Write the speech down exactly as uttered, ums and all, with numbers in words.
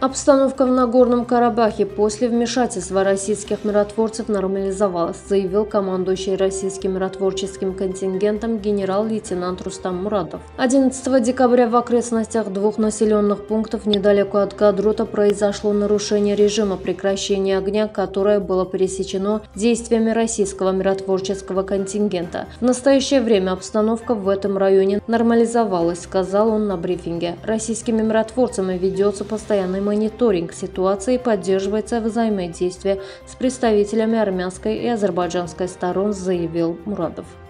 Обстановка в Нагорном Карабахе после вмешательства российских миротворцев нормализовалась, заявил командующий российским миротворческим контингентом генерал-лейтенант Рустам Мурадов. одиннадцатого декабря в окрестностях двух населенных пунктов недалеко от Кадрута произошло нарушение режима прекращения огня, которое было пресечено действиями российского миротворческого контингента. В настоящее время обстановка в этом районе нормализовалась, сказал он на брифинге. Российскими миротворцами ведется постоянный мониторинг ситуации и поддерживается взаимодействие с представителями армянской и азербайджанской сторон, заявил Мурадов.